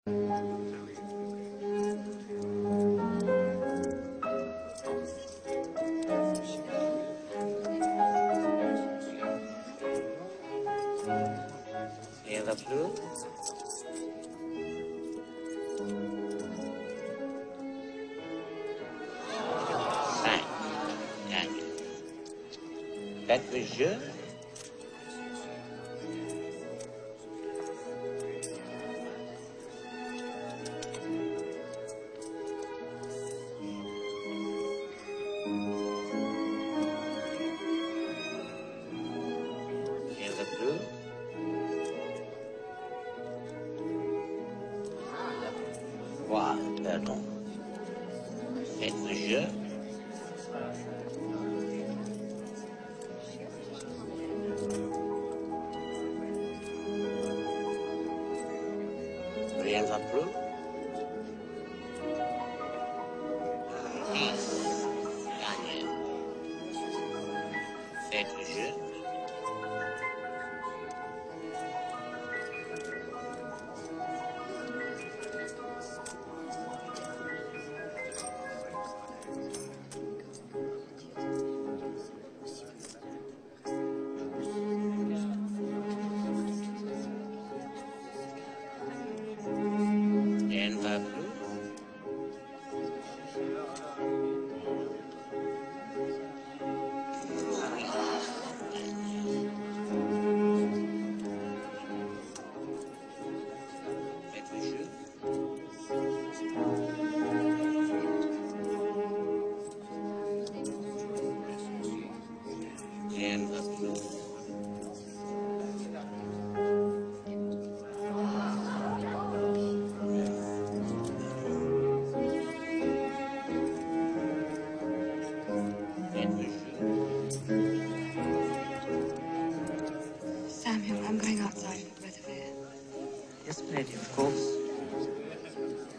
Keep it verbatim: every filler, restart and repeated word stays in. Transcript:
Rien va plus. Cinq. Cinq. Faites le jeu. Rien va plus. Trois. Pardon. Faites le jeu. Rien ne va plus. dix. Gagné. Faites le jeu. Rien ne va plus. Faites le jeu. Rien ne va plus. Faites le jeu. Samuel, I'm going outside for a breath of air. Yes, lady, of course.